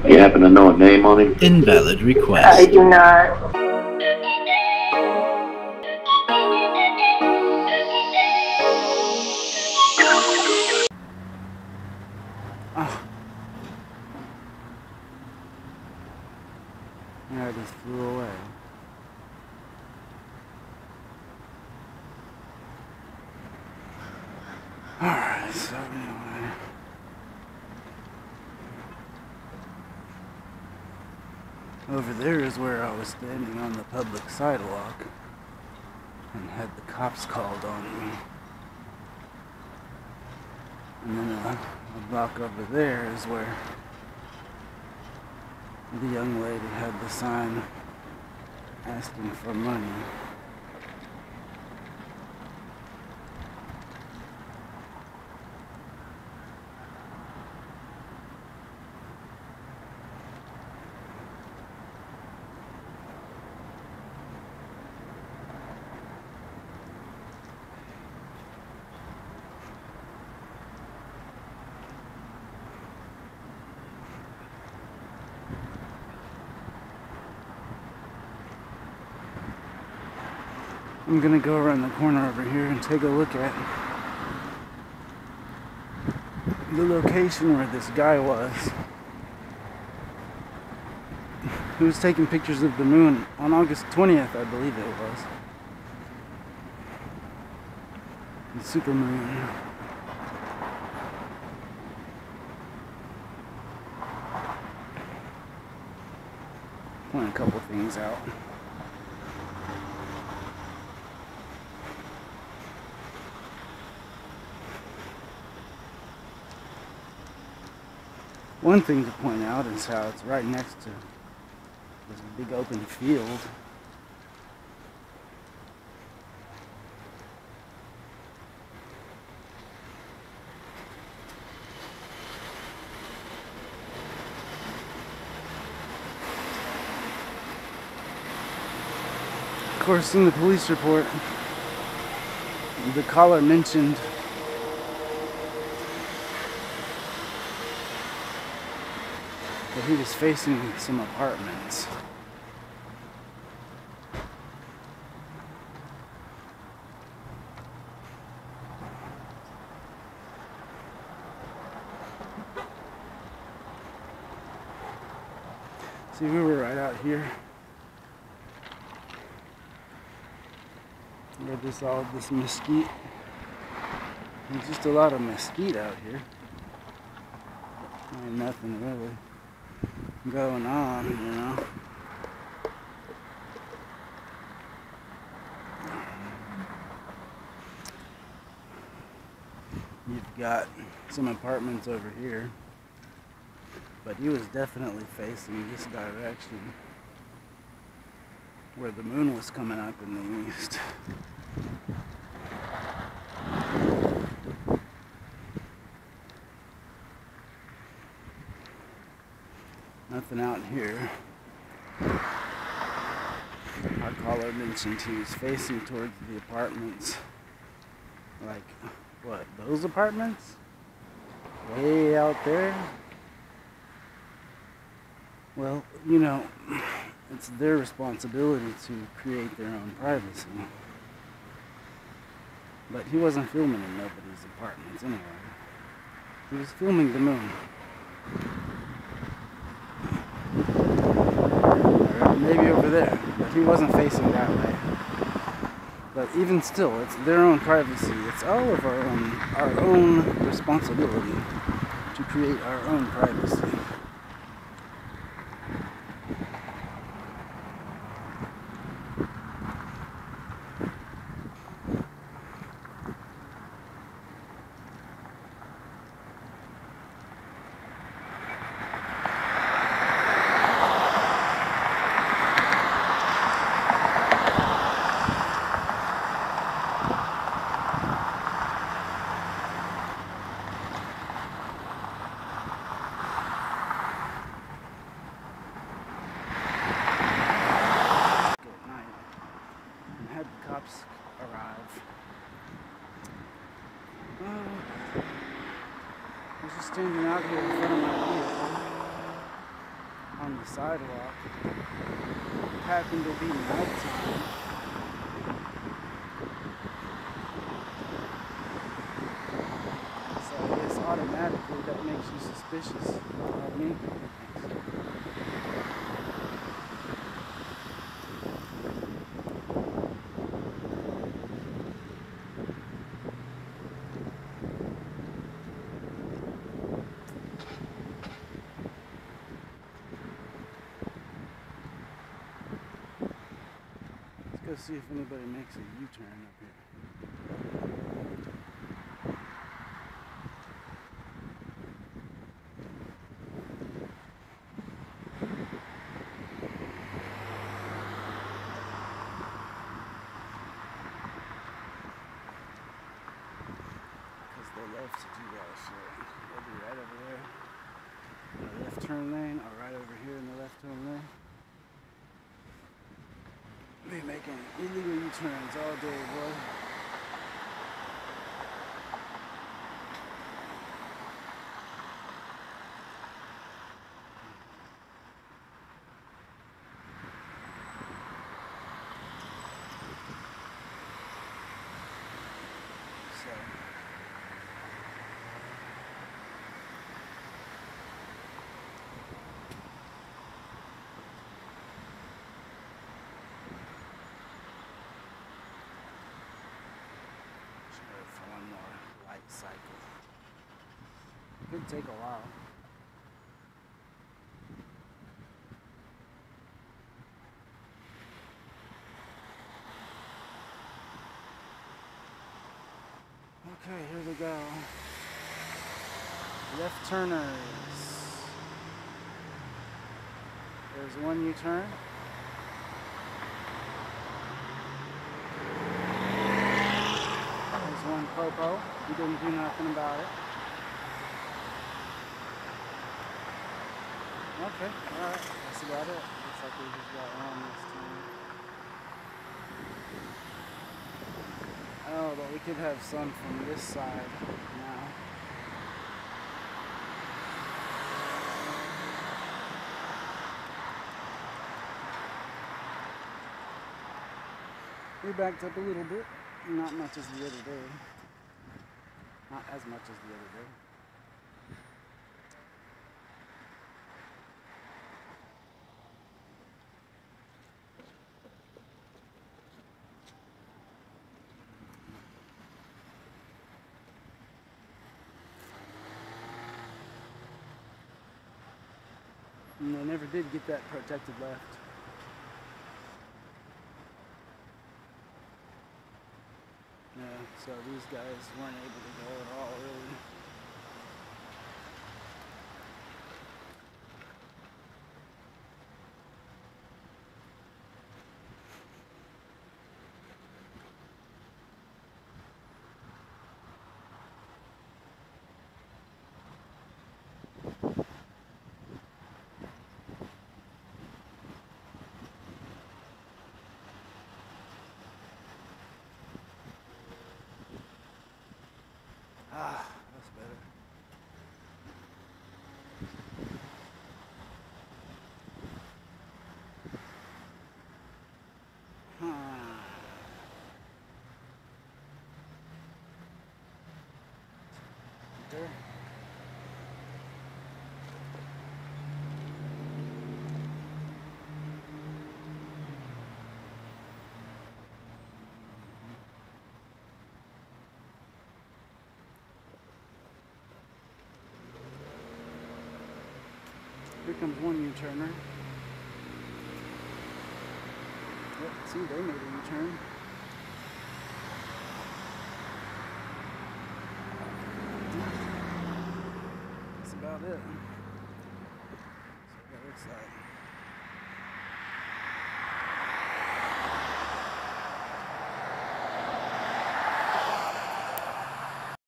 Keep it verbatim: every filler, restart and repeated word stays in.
You happen to know a name on him? Invalid request. I do not. Oh. Yeah, it just flew away. Alright, so anyway. Over there is where I was standing on the public sidewalk and had the cops called on me. And then a, a block over there is where the young lady had the sign asking for money. I'm gonna go around the corner over here and take a look at the location where this guy was. He was taking pictures of the moon on August twentieth, I believe it was. The supermoon. Point a couple things out. One thing to point out is how it's right next to this big open field. Of course, in the police report, the caller mentioned that he was facing some apartments. See, we were right out here. We got this all this mesquite. There's just a lot of mesquite out here. Ain't nothing really going on, you know. You've got some apartments over here, but he was definitely facing this direction where the moon was coming up in the east. Nothing out here. Our caller mentioned he was facing towards the apartments. Like, what, those apartments? Way out there? Well, you know, it's their responsibility to create their own privacy. But he wasn't filming in nobody's apartments anyway. He was filming the moon. Maybe over there, but he wasn't facing that way. But even still, it's their own privacy. It's all of our own, our own responsibility to create our own privacy. Arrive. Oh, I was just standing out here in front of my vehicle. from the sidewalk. It happened to be nighttime. So I guess automatically that makes you suspicious of me. Let's see if anybody makes a U-turn up here. Because they love to do that shit. They'll be right over there in the left turn lane, or right over here in the left turn lane. Be making illegal U-turns all day, boy. So for one more light cycle. Could take a while. Okay, here we go. Left turners. There's one U-turn. One popo. He didn't do nothing about it. Okay, alright. That's about it. Looks like we just got one this time. Oh, but we could have some from this side now. We backed up a little bit. Not much as the other day. Not as much as the other day. And they never did get that protected left. Yeah, so these guys weren't able to go at all, really. Ah, that's better. Huh. There. Here comes one U-turner. Yep, see, they made a U-turn. That's about it. So that looks like.